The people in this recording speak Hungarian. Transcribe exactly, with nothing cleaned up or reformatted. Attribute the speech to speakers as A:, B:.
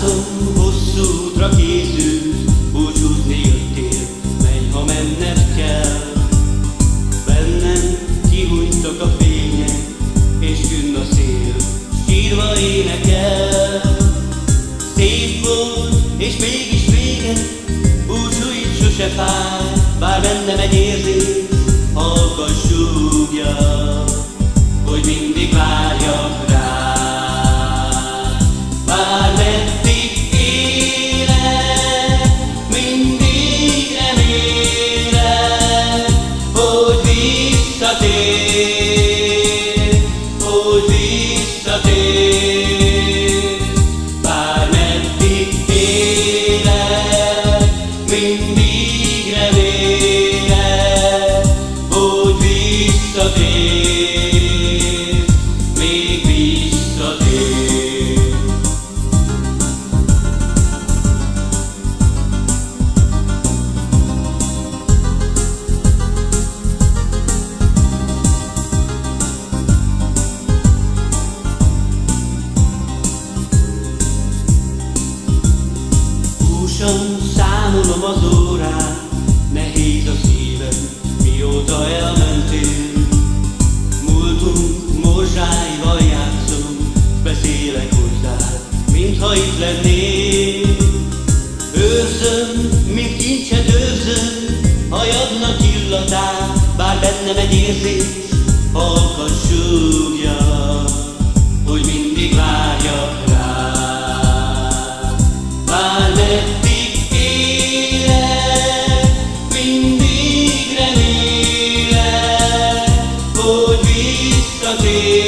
A: Látom, hosszú útra készülsz, búcsúzni jöttél, menj, ha menned kell. Bennem kihújtak a fények, és künn a szél, sírva énekel. Szép volt, és mégis vége, búcsú itt sose fáj, bár bennem egy érzés halkan súgja, hogy mindig várjak rá. Bármeddig élek, mindig remélek, hogy visszatér, hogy visszatér. Bármeddig élek, mindig remélek, hogy visszatér, még visszatér. Számolom az órát, nehéz a szívem, mióta elmentél. Múltunk morzsáival játszom, beszélek hozzád, mintha itt lennél. Őrzöm, mint kincset őrzöm, hajadnak illatát, bár bennem egy érzés halkan súgja, hogy mindig várjak rá. Bármeddig élek, mindig remélek, hogy visszatér.